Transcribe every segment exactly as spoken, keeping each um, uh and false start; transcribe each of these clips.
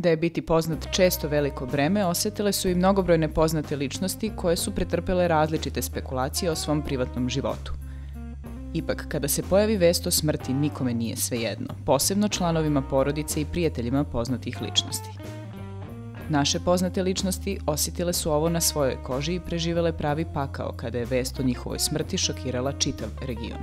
Da je biti poznat često veliko breme, osetile su i mnogobrojne poznate ličnosti koje su pretrpele različite spekulacije o svom privatnom životu. Ipak, kada se pojavi vest o smrti, nikome nije svejedno, posebno članovima porodice i prijateljima poznatih ličnosti. Naše poznate ličnosti osjetile su ovo na svojoj koži i preživele pravi pakao kada je vest o njihovoj smrti šokirala čitav region.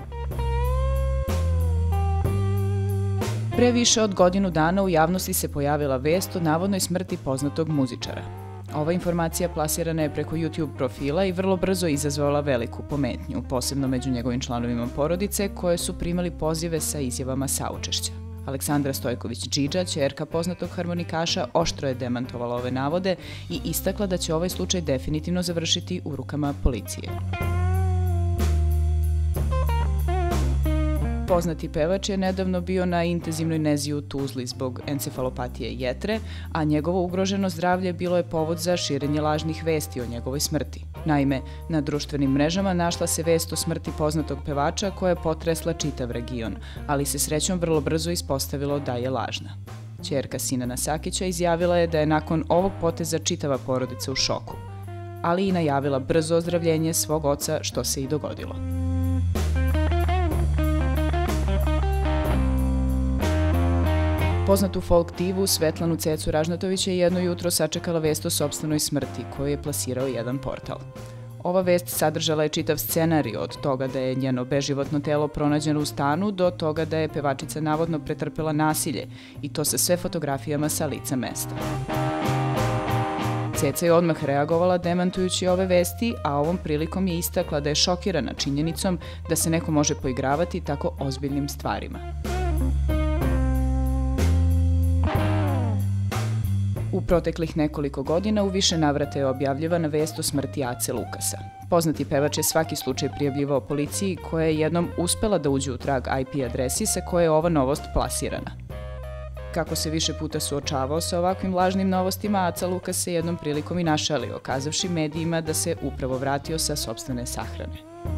Pre više od godinu dana u javnosti se pojavila vest o navodnoj smrti poznatog muzičara. Ova informacija plasirana je preko YouTube profila i vrlo brzo izazvala veliku pometnju, posebno među njegovim članovima porodice, koje su primali pozive sa izjavama saučešća. Aleksandra Stojković-Džidža, ćerka poznatog harmonikaša, oštro je demantovala ove navode i istakla da će ovaj slučaj definitivno završiti u rukama policije. Poznati pevač je nedavno bio na intenzivnoj nezi u Tuzli zbog encefalopatije jetre, a njegovo ugroženo zdravlje bilo je povod za širenje lažnih vesti o njegovoj smrti. Naime, na društvenim mrežama našla se vest o smrti poznatog pevača koja je potresla čitav region, ali se srećom vrlo brzo ispostavilo da je lažna. Ćerka Sinana Sakića izjavila je da je nakon ovog poteza čitava porodica u šoku, ali i najavila brzo ozdravljenje svog oca, što se i dogodilo. Poznatu folk divu Svetlanu Cecu Ražnatović je jedno jutro sačekala vest o sopstvenoj smrti koju je plasirao jedan portal. Ova vest sadržala je čitav scenarij, od toga da je njeno beživotno telo pronađeno u stanu do toga da je pevačica navodno pretrpela nasilje, i to sa sve fotografijama sa lica mesta. Ceca je odmah reagovala demantujući ove vesti, a ovom prilikom je istakla da je šokirana činjenicom da se neko može poigravati tako ozbiljnim stvarima. U proteklih nekoliko godina u više navrata je objavljivana vest o smrti Ace Lukasa. Poznati pevač je svaki slučaj prijavljivao policiji, koja je jednom uspela da uđe u trag I P adresi sa koje je ova novost plasirana. Kako se više puta suočavao sa ovakvim lažnim novostima, Aca Lukas se jednom prilikom i našalio, kazavši medijima da se upravo vratio sa sopstvene sahrane.